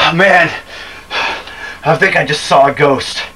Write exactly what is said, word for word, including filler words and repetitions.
Oh, man, I think I just saw a ghost.